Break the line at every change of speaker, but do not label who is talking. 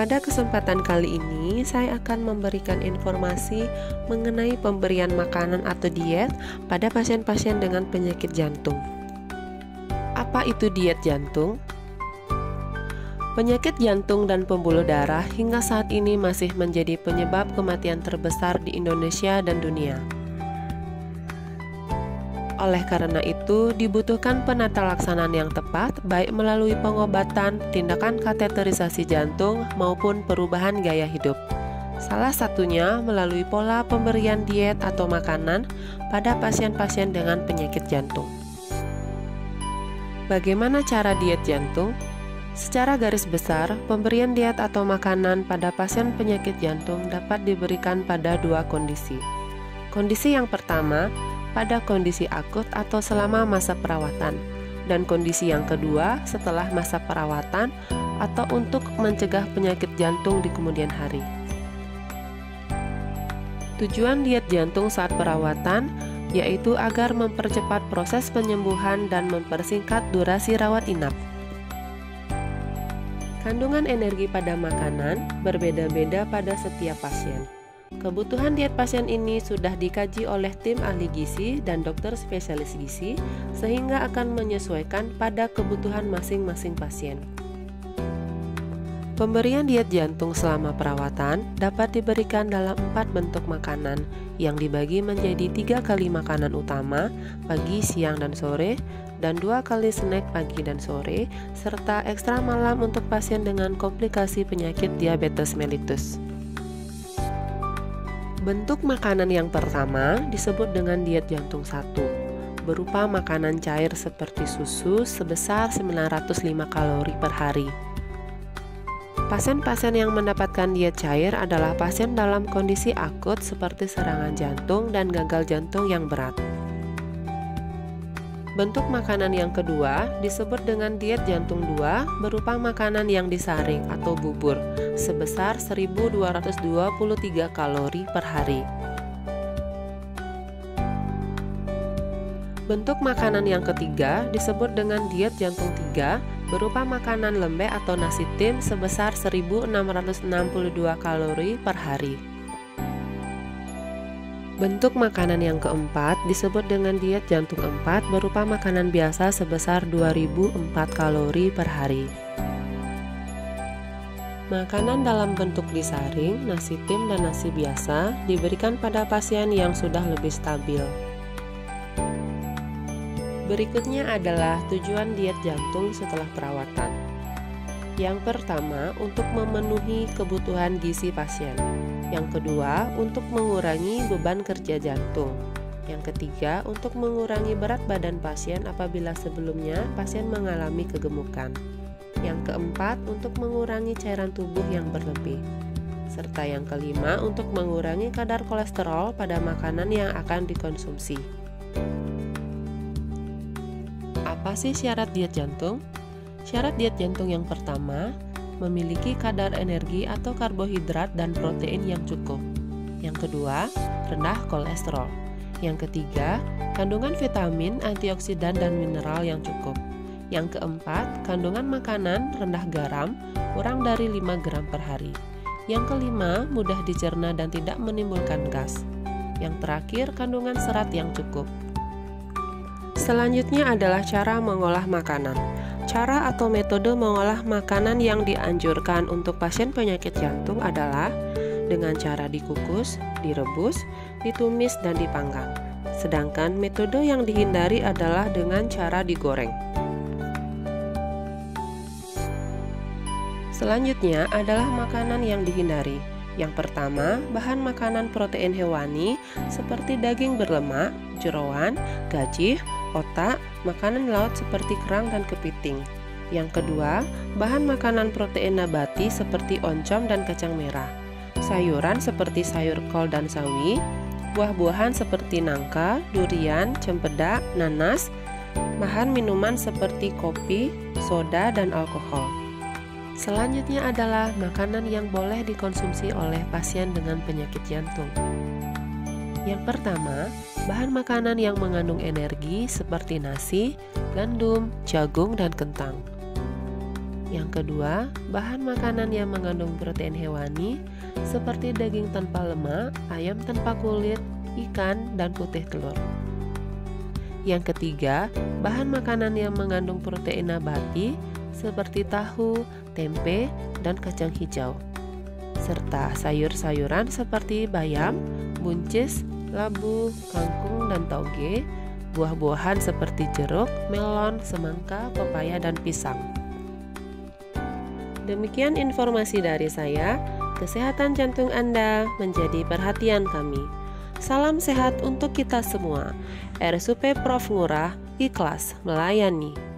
Pada kesempatan kali ini, saya akan memberikan informasi mengenai pemberian makanan atau diet pada pasien-pasien dengan penyakit jantung. Apa itu diet jantung? Penyakit jantung dan pembuluh darah hingga saat ini masih menjadi penyebab kematian terbesar di Indonesia dan dunia. Oleh karena itu, dibutuhkan penata laksanaan yang tepat, baik melalui pengobatan, tindakan kateterisasi jantung, maupun perubahan gaya hidup. Salah satunya melalui pola pemberian diet atau makanan pada pasien-pasien dengan penyakit jantung. Bagaimana cara diet jantung? Secara garis besar, pemberian diet atau makanan pada pasien penyakit jantung dapat diberikan pada dua kondisi. Kondisi yang pertama, pada kondisi akut atau selama masa perawatan, dan kondisi yang kedua setelah masa perawatan atau untuk mencegah penyakit jantung di kemudian hari. Tujuan diet jantung saat perawatan yaitu agar mempercepat proses penyembuhan dan mempersingkat durasi rawat inap. Kandungan energi pada makanan berbeda-beda pada setiap pasien. Kebutuhan diet pasien ini sudah dikaji oleh tim ahli gizi dan dokter spesialis gizi, sehingga akan menyesuaikan pada kebutuhan masing-masing pasien. Pemberian diet jantung selama perawatan dapat diberikan dalam 4 bentuk makanan yang dibagi menjadi 3 kali makanan utama, pagi, siang, dan sore, dan 2 kali snack pagi dan sore, serta ekstra malam untuk pasien dengan komplikasi penyakit diabetes mellitus. Bentuk makanan yang pertama disebut dengan diet jantung 1, berupa makanan cair seperti susu sebesar 905 kalori per hari. Pasien-pasien yang mendapatkan diet cair adalah pasien dalam kondisi akut seperti serangan jantung dan gagal jantung yang berat. Bentuk makanan yang kedua disebut dengan diet jantung 2, berupa makanan yang disaring atau bubur sebesar 1223 kalori per hari. Bentuk makanan yang ketiga disebut dengan diet jantung 3, berupa makanan lembek atau nasi tim sebesar 1662 kalori per hari. Bentuk makanan yang keempat disebut dengan diet jantung 4, berupa makanan biasa sebesar 2004 kalori per hari. Makanan dalam bentuk disaring, nasi tim dan nasi biasa diberikan pada pasien yang sudah lebih stabil. Berikutnya adalah tujuan diet jantung setelah perawatan. Yang pertama, untuk memenuhi kebutuhan gizi pasien. Yang kedua, untuk mengurangi beban kerja jantung. Yang ketiga, untuk mengurangi berat badan pasien apabila sebelumnya pasien mengalami kegemukan. Yang keempat, untuk mengurangi cairan tubuh yang berlebih. Serta yang kelima, untuk mengurangi kadar kolesterol pada makanan yang akan dikonsumsi. Apa sih syarat diet jantung? Syarat diet jantung yang pertama, memiliki kadar energi atau karbohidrat dan protein yang cukup. Yang kedua, rendah kolesterol. Yang ketiga, kandungan vitamin, antioksidan, dan mineral yang cukup. Yang keempat, kandungan makanan rendah garam, kurang dari 5 gram per hari. Yang kelima, mudah dicerna dan tidak menimbulkan gas. Yang terakhir, kandungan serat yang cukup. Selanjutnya adalah cara mengolah makanan. Cara atau metode mengolah makanan yang dianjurkan untuk pasien penyakit jantung adalah dengan cara dikukus, direbus, ditumis, dan dipanggang. Sedangkan metode yang dihindari adalah dengan cara digoreng. Selanjutnya adalah makanan yang dihindari. Yang pertama, bahan makanan protein hewani seperti daging berlemak, jeroan, gajih, otak, makanan laut seperti kerang dan kepiting. Yang kedua, bahan makanan protein nabati seperti oncom dan kacang merah. Sayuran seperti sayur kol dan sawi, buah-buahan seperti nangka, durian, cempedak, nanas, bahan minuman seperti kopi, soda, dan alkohol. Selanjutnya adalah makanan yang boleh dikonsumsi oleh pasien dengan penyakit jantung. Yang pertama, bahan makanan yang mengandung energi seperti nasi, gandum, jagung, dan kentang. Yang kedua, bahan makanan yang mengandung protein hewani seperti daging tanpa lemak, ayam tanpa kulit, ikan, dan putih telur. Yang ketiga, bahan makanan yang mengandung protein nabati seperti tahu, tempe, dan kacang hijau, serta sayur-sayuran seperti bayam, buncis, labu, kangkung, dan tauge, buah-buahan seperti jeruk, melon, semangka, pepaya, dan pisang. Demikian informasi dari saya. Kesehatan jantung Anda menjadi perhatian kami. Salam sehat untuk kita semua. RSUP Prof Ngurah, ikhlas melayani.